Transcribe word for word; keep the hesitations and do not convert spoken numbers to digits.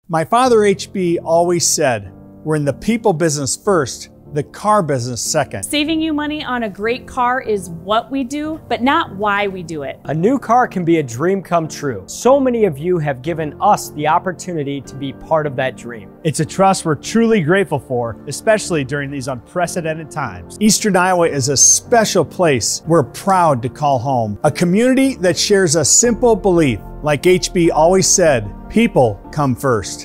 My father H B always said, we're in the people business first, the car business second. Saving you money on a great car is what we do, but not why we do it. A new car can be a dream come true. So many of you have given us the opportunity to be part of that dream. It's a trust we're truly grateful for, especially during these unprecedented times. Eastern Iowa is a special place we're proud to call home. A community that shares a simple belief, like H B always said, people come first.